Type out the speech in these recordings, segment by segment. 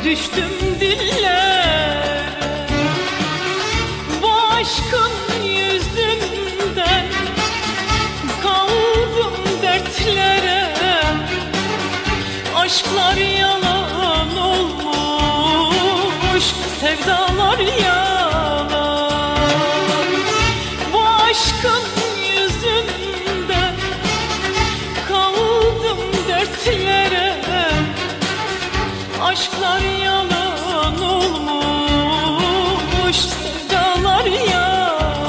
düştüm dillere. Bu aşkın yüzünden kaldım dertlere. Aşklar yalan olmuş, sevdalar yalan. Bu aşkın yüzünden kaldım dertlere. Aşklar yalan olmuş, sevdalar yalan.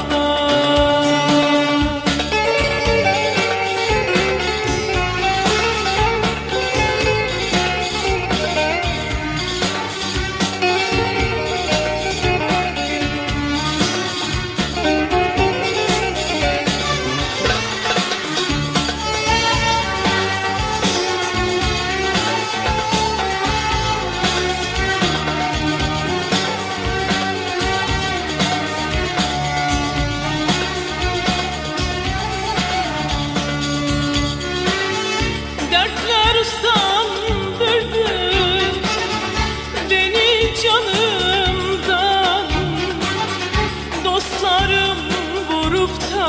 Dertler usandırdı beni canımdan. Dostlarım vurup da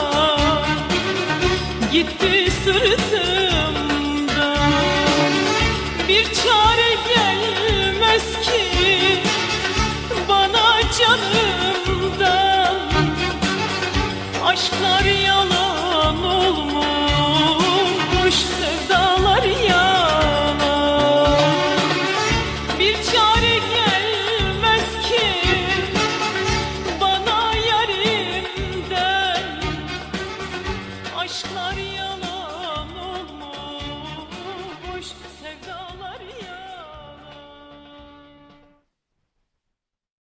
gitti sırtımdan. Bir çare gelmez ki bana canımdan. Aşklar yalan